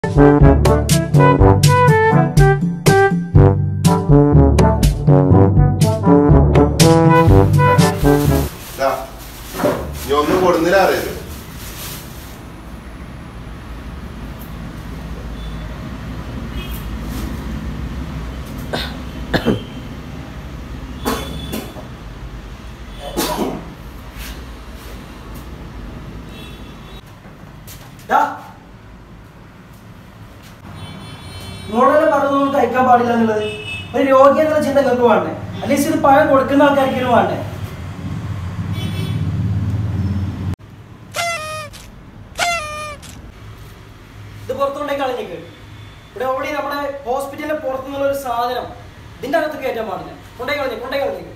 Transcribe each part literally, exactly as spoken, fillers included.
ഒന്ന് കൊടുന്നില്ല അറിയാലോ. നിങ്ങളോടെ പറഞ്ഞൊന്നും കഴിക്കാൻ പാടില്ല എന്നുള്ളത് ഒരു രോഗി എന്നുള്ള ചിന്ത നിങ്ങൾക്ക് വേണ്ടേ? അല്ലെങ്കിൽ ഇത് പഴം കൊടുക്കുന്ന ആൾക്കാർക്കും വേണ്ടേ? ഇത് പുറത്തുകൊണ്ടേ കളഞ്ഞേക്ക്. ഇവിടെ ഓൾറെഡി നമ്മുടെ ഹോസ്പിറ്റലിന്റെ പുറത്തുനിന്നുള്ള ഒരു സാധനം ഇതിന്റെ അകത്ത് കയറ്റാൻ പാടില്ല. കൊണ്ടേ കളഞ്ഞേ കൊണ്ടേ കളഞ്ഞേക്ക്.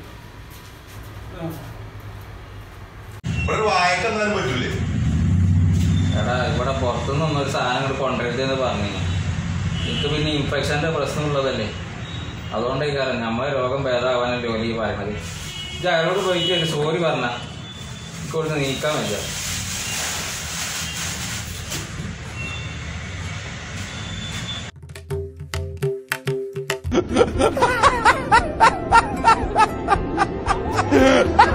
എടാ ഇവിടെ പുറത്തുനിന്നൊന്നും ഒരു സാധനം കൂടെ കൊണ്ടുവരുതെന്ന് പറഞ്ഞു. എനിക്ക് പിന്നെ ഇൻഫെക്ഷൻ്റെ പ്രശ്നമുള്ളതല്ലേ, അതുകൊണ്ടേ കാരണം നമ്മളെ രോഗം ഭേദമാവാനും ജോലി പറയണത്. ഇത് അയാളോട് പോയിട്ട് സോറി പറഞ്ഞ എനിക്ക് ഇവിടുന്ന് നീക്കാൻ വയ്യ. Ha ha ha ha!